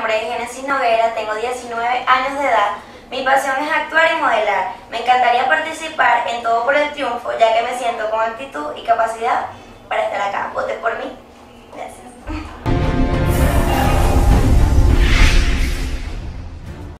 nombre es Génesis Noguera, tengo 19 años de edad. Mi pasión es actuar y modelar. Me encantaría participar en Todo por el Triunfo, ya que me siento con actitud y capacidad para estar acá.